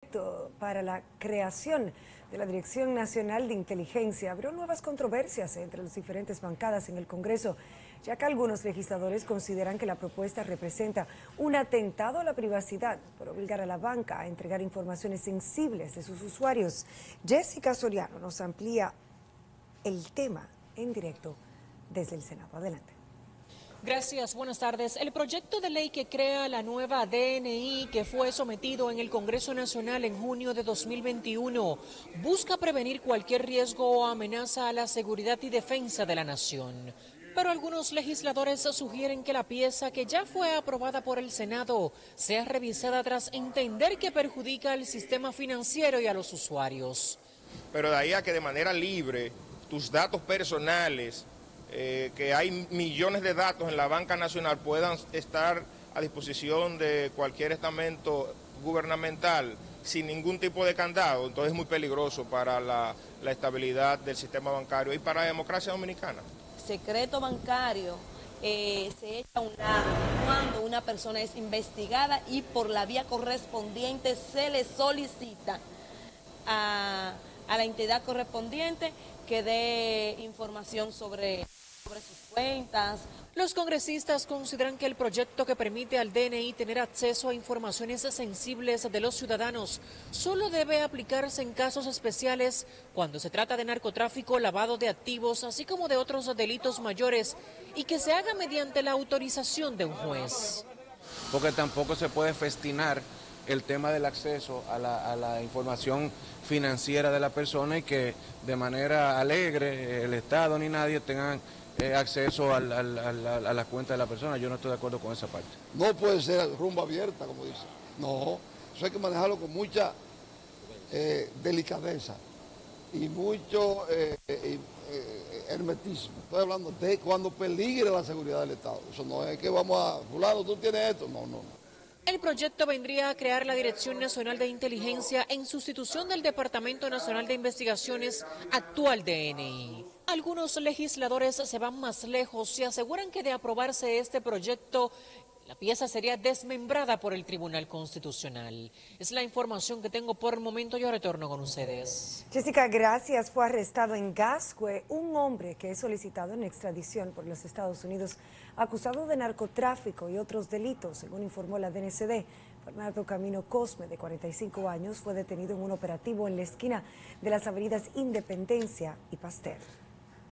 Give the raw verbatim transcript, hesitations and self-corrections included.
proyecto para la creación de la Dirección Nacional de Inteligencia abrió nuevas controversias entre las diferentes bancadas en el Congreso, ya que algunos legisladores consideran que la propuesta representa un atentado a la privacidad por obligar a la banca a entregar informaciones sensibles de sus usuarios. Jessica Soriano nos amplía el tema en directo desde el Senado. Adelante. Gracias, buenas tardes. El proyecto de ley que crea la nueva D N I que fue sometido en el Congreso Nacional en junio de dos mil veintiuno busca prevenir cualquier riesgo o amenaza a la seguridad y defensa de la nación. Pero algunos legisladores sugieren que la pieza que ya fue aprobada por el Senado sea revisada tras entender que perjudica al sistema financiero y a los usuarios. Pero de ahí a que de manera libre tus datos personales, Eh, que hay millones de datos en la banca nacional, puedan estar a disposición de cualquier estamento gubernamental sin ningún tipo de candado, entonces es muy peligroso para la, la estabilidad del sistema bancario y para la democracia dominicana. Secreto bancario eh, se echa a un lado cuando una persona es investigada y por la vía correspondiente se le solicita a, a la entidad correspondiente que dé información sobre... sobre sus cuentas. Los congresistas consideran que el proyecto que permite al D N I tener acceso a informaciones sensibles de los ciudadanos solo debe aplicarse en casos especiales cuando se trata de narcotráfico, lavado de activos, así como de otros delitos mayores, y que se haga mediante la autorización de un juez. Porque tampoco se puede festinar el tema del acceso a la, a la información financiera de la persona y que de manera alegre el Estado ni nadie tengan eh, acceso al, al, al, a la cuenta de la persona. Yo no estoy de acuerdo con esa parte. No puede ser rumbo abierta, como dice. No, eso hay que manejarlo con mucha eh, delicadeza y mucho eh, eh, eh, hermetismo. Estoy hablando de cuando peligre la seguridad del Estado. Eso no es que vamos a, fulano, tú tienes esto. No, no, no. El proyecto vendría a crear la Dirección Nacional de Inteligencia en sustitución del Departamento Nacional de Investigaciones, actual D N I. Algunos legisladores se van más lejos y aseguran que de aprobarse este proyecto, la pieza sería desmembrada por el Tribunal Constitucional. Es la información que tengo por el momento. Yo retorno con ustedes. Jessica, gracias. Fue arrestado en Gascue un hombre que es solicitado en extradición por los Estados Unidos, acusado de narcotráfico y otros delitos, según informó la D N C D. Fernando Camino Cosme, de cuarenta y cinco años, fue detenido en un operativo en la esquina de las avenidas Independencia y Pasteur.